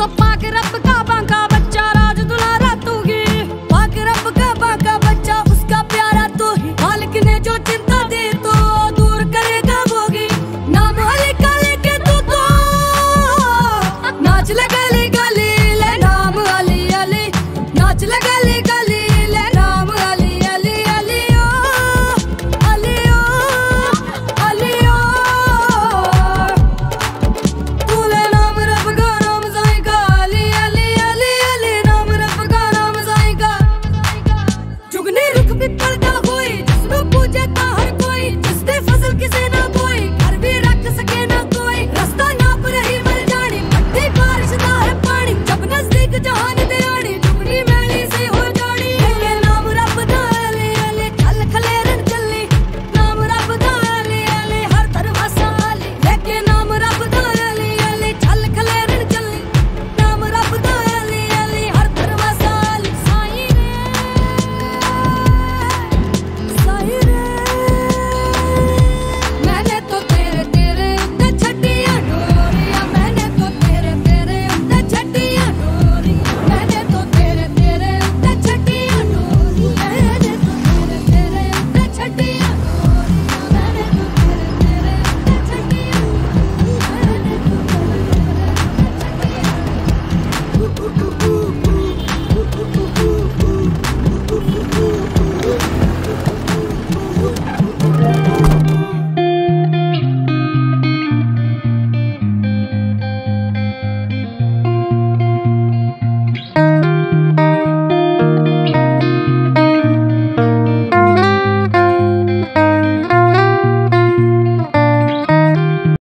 पाक रब का बांका बच्चा, राज दुलारा तू ही। पाक रब का बांका बच्चा, उसका प्यारा तू ही। मालिक ने जो चिंता दी तो दूर करेगा वो ही। नाम अली का लेके तू तो नाच ले गली गली, ले नाम अली अली नाच ले गली